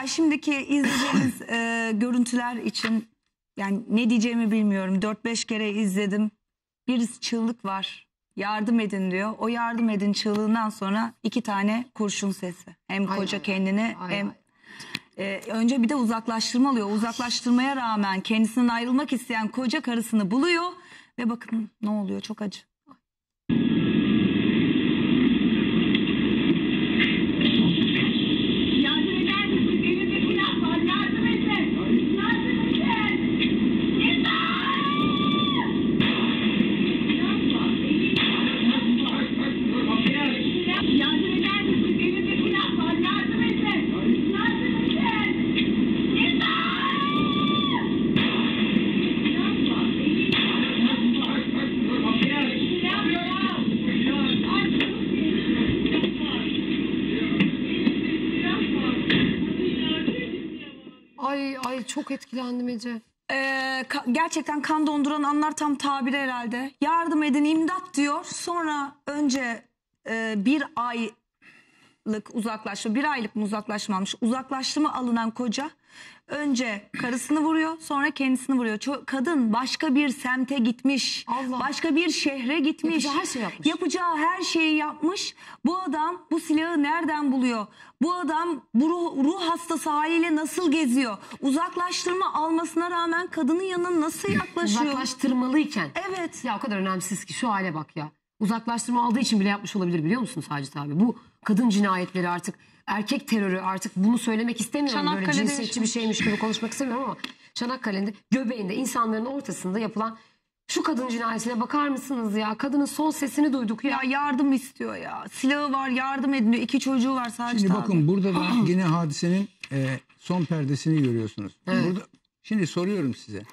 Ya şimdiki izleyeceğimiz görüntüler için yani ne diyeceğimi bilmiyorum. 4-5 kere izledim. Bir çığlık var. Yardım edin diyor. O yardım edin çığlığından sonra 2 tane kurşun sesi. Hem koca kendini hem önce bir de uzaklaştırma alıyor. Uzaklaştırmaya rağmen kendisinden ayrılmak isteyen koca karısını buluyor ve bakın ne oluyor, çok acı. Ay çok etkilendim Ece. Gerçekten kan donduran anlar tam tabiri herhalde. Yardım edin, imdat diyor. Sonra önce 1 aylık uzaklaşma, 1 aylık mı uzaklaşmamış, uzaklaştırma alınan koca önce karısını vuruyor, sonra kendisini vuruyor. Kadın başka bir semte gitmiş, başka bir şehre gitmiş. Yapacağı her şeyi yapmış. Yapacağı her şeyi yapmış. Bu adam bu silahı nereden buluyor? Bu adam bu ruh hastası haliyle nasıl geziyor? Uzaklaştırma almasına rağmen kadının yanına nasıl yaklaşıyor? Uzaklaştırmalıyken. Evet. Ya o kadar önemsiz ki şu hale bak ya. Uzaklaştırma aldığı için bile yapmış olabilir, biliyor musun Sacit abi? Bu kadın cinayetleri artık, erkek terörü artık, bunu söylemek istemiyorum. Böyle cinsiyetçi bir şeymiş gibi konuşmak istemiyorum ama Çanakkale'nin göbeğinde, insanların ortasında yapılan şu kadın cinayetine bakar mısınız ya? Kadının son sesini duyduk ya. Ya yardım istiyor ya. Silahı var, yardım edin diyor. 2 çocuğu var sadece. Şimdi bakın burada da yine hadisenin son perdesini görüyorsunuz. Evet. Burada, şimdi soruyorum size.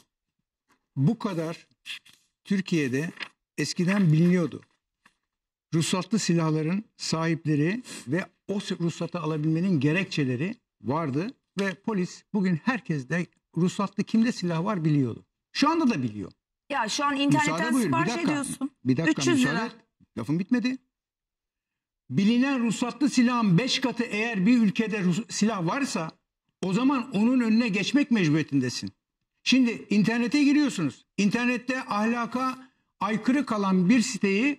Bu kadar Türkiye'de eskiden biliniyordu. Ruhsatlı silahların sahipleri ve o ruhsatı alabilmenin gerekçeleri vardı. Ve polis bugün herkes de ruhsatlı kimde silah var biliyordu. Şu anda da biliyor. Ya şu an internetten sipariş ediyorsun. Bir dakika 300 lira. müsaade et. Lafım bitmedi. Bilinen ruhsatlı silahın 5 katı eğer bir ülkede silah varsa o zaman onun önüne geçmek mecburiyetindesin. Şimdi internete giriyorsunuz. İnternette ahlaka aykırı kalan bir siteyi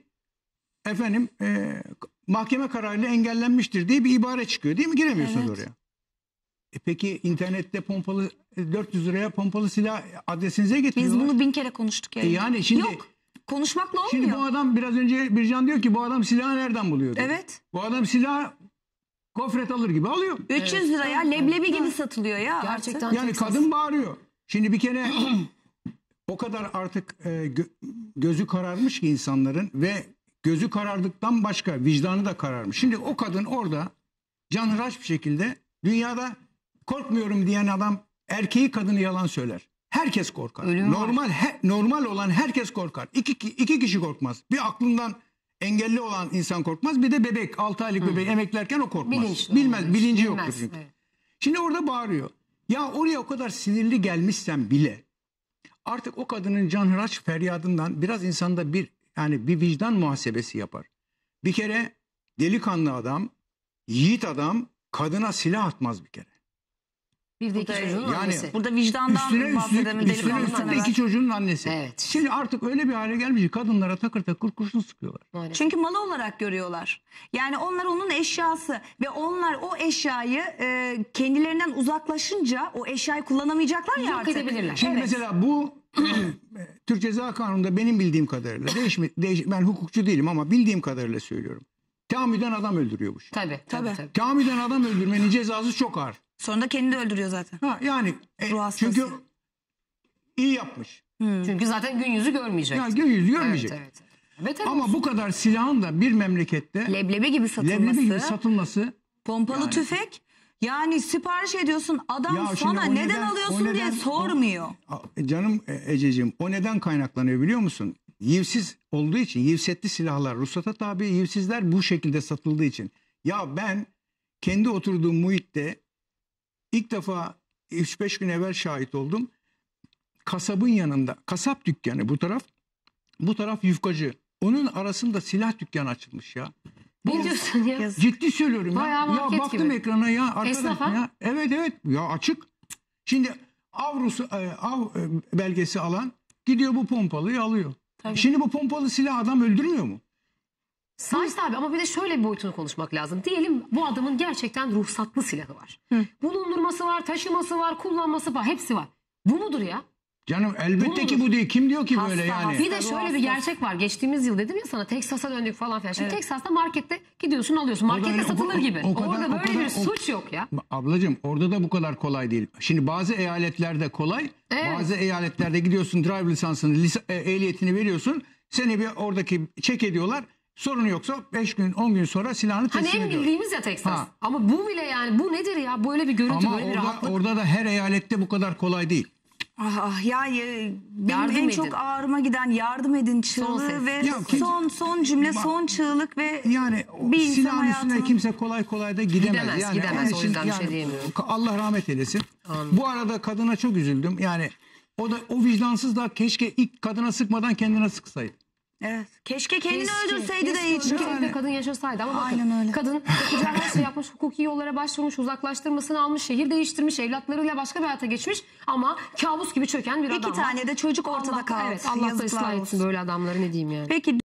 mahkeme kararıyla engellenmiştir diye bir ibare çıkıyor değil mi? Giremiyorsunuz oraya. Peki internette 400 liraya pompalı silah adresinize getiriyorlar. Biz bunu 1000 kere konuştuk yani. Yani şimdi yok. Konuşmakla olmuyor. Şimdi bu adam biraz önce Bircan diyor ki bu adam silahı nereden buluyor diyor. Evet. Bu adam silahı gofret alır gibi alıyor. 300 liraya leblebi gibi satılıyor ya. Gerçekten. Yani kadın bağırıyor. Şimdi bir kere o kadar artık gözü kararmış ki insanların ve gözü karardıktan başka vicdanı da kararmış. Şimdi o kadın orada canhıraş bir şekilde dünyada korkmuyorum diyen adam erkeği kadını yalan söyler. Herkes korkar. Normal olan herkes korkar. İki kişi korkmaz. Bir aklından engelli olan insan korkmaz. Bir de bebek 6 aylık bebeği emeklerken o korkmaz. Bilinci yoktur çünkü. Evet. Şimdi orada bağırıyor. Ya oraya o kadar sinirli gelmişsen bile artık o kadının canhıraş feryadından biraz insanda bir vicdan muhasebesi yapar. Bir kere delikanlı adam, yiğit adam kadına silah atmaz bir kere. Bir de 2 çocuğun annesi. Burada vicdandan bahsedelim. Üstüne 2 çocuğun annesi. Evet. Şimdi artık öyle bir hale gelmiş ki kadınlara takır takır kurşun sıkıyorlar. Maalesef. Çünkü malı olarak görüyorlar. Yani onlar onun eşyası ve onlar o eşyayı kendilerinden uzaklaşınca o eşyayı kullanamayacaklar ya artık. Yok edebilirler. Şimdi mesela bu Türk Ceza Kanunu'nda benim bildiğim kadarıyla ben hukukçu değilim ama bildiğim kadarıyla söylüyorum. Tahammüden adam öldürüyor bu şey. Tabii. Tahammüden adam öldürmenin cezası çok ağır. Sonra da kendini de öldürüyor zaten. Yani çünkü iyi yapmış. Çünkü zaten gün yüzü görmeyecek. Ya gün yüzü görmeyecek. Evet, ama bu kadar silahın da bir memlekette leblebi gibi satılması, pompalı tüfek. Yani sipariş ediyorsun, adam sana neden alıyorsun diye sormuyor. Canım Ececiğim, o neden kaynaklanıyor biliyor musun? Yivsiz olduğu için, yivsetli silahlar ruhsata tabi, yivsizler bu şekilde satıldığı için. Ya ben kendi oturduğum muhitte ilk defa 3-5 gün evvel şahit oldum. Kasabın yanında, kasap dükkanı bu taraf yufkacı. Onun arasında silah dükkanı açılmış ya. Ne diyorsun ya? Yazık. Ciddi söylüyorum ya. Bayağı Ya market baktım gibi. ekrana ya arkadaş Esnaf ha? ya. Evet ya açık. Şimdi av belgesi alan gidiyor bu pompalıyı alıyor. Tabii. Şimdi bu pompalı silah adam öldürmüyor mu? Sacit abi ama bir de şöyle bir boyutunu konuşmak lazım. Diyelim bu adamın gerçekten ruhsatlı silahı var. Bulundurması var, taşıması var, kullanması var. Hepsi var. Bu mudur ya? Canım elbette Bu ki mudur? bu değil. Kim diyor ki Hasta, böyle yani? hasta. Bir de şöyle bir gerçek var. Geçtiğimiz yıl dedim ya sana Teksas'a döndük falan filan. Şimdi Teksas'ta markette gidiyorsun alıyorsun. Markette öyle- satılır gibi. o kadar- Orada o böyle kadar- bir suç yok ya. Ablacığım orada da bu kadar kolay değil. Şimdi bazı eyaletlerde kolay. Evet. Bazı eyaletlerde gidiyorsun driver lisansını, ehliyetini veriyorsun. Seni bir oradaki check ediyorlar. Sorun yoksa 5 gün 10 gün sonra silahını Hani teslim en ediyorlar. bildiğimiz ya Teksas. Ha. Ama bu bile yani bu nedir ya? Böyle bir görüntü, Ama böyle bir rahatlık. orada da her eyalette bu kadar kolay değil. Benim Yardım en edin. çok ağrıma giden yardım edin çığlığı ses. ve Ya kim- son cümle, son çığlık ve Yani bir insan silahın üstüne hayatını- kimse kolay kolay da gidemez. Gidemez, yani gidemez. onun O yüzden bir yani şey diyemiyorum. Allah rahmet eylesin. Amin. Bu arada kadına çok üzüldüm. Yani o vicdansız da keşke ilk kadına sıkmadan kendine sıksaydı. Evet. Keşke kendini Keşke, öldürseydi de keşke hiç. öldürseydi, kadın yaşasaydı ama bakın Aynen öyle. kadın yapacağı her şey yapmış, hukuki yollara başvurmuş, uzaklaştırmasını almış, şehir değiştirmiş, evlatlarıyla başka bir hayata geçmiş ama kabus gibi çöken bir adam İki var. tane de çocuk ortada Allah, kaldı. evet, Allah da Yazıklar ıslah etsin olsun. böyle adamları, ne diyeyim yani. Peki